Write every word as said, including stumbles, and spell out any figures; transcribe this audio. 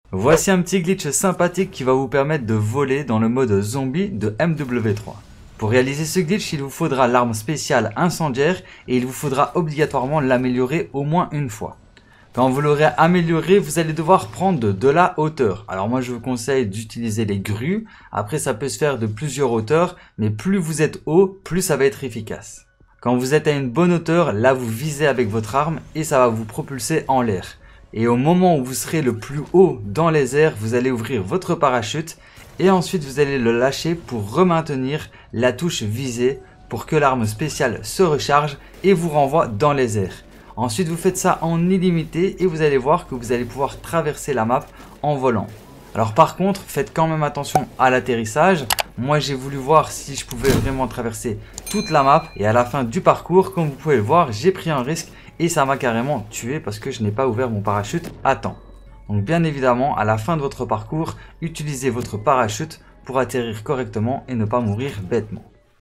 Voici un petit glitch sympathique qui va vous permettre de voler dans le mode zombie de M W trois. Pour réaliser ce glitch, il vous faudra l'arme spéciale incendiaire et il vous faudra obligatoirement l'améliorer au moins une fois. Quand vous l'aurez amélioré, vous allez devoir prendre de, de la hauteur. Alors moi je vous conseille d'utiliser les grues. Après ça peut se faire de plusieurs hauteurs, mais plus vous êtes haut, plus ça va être efficace. Quand vous êtes à une bonne hauteur, là vous visez avec votre arme et ça va vous propulser en l'air. Et au moment où vous serez le plus haut dans les airs, vous allez ouvrir votre parachute et ensuite vous allez le lâcher pour remaintenir la touche visée pour que l'arme spéciale se recharge et vous renvoie dans les airs. Ensuite vous faites ça en illimité et vous allez voir que vous allez pouvoir traverser la map en volant. Alors par contre faites quand même attention à l'atterrissage. Moi j'ai voulu voir si je pouvais vraiment traverser toute la map et à la fin du parcours, comme vous pouvez le voir, j'ai pris un risque et ça m'a carrément tué parce que je n'ai pas ouvert mon parachute à temps. Donc bien évidemment à la fin de votre parcours, utilisez votre parachute pour atterrir correctement et ne pas mourir bêtement.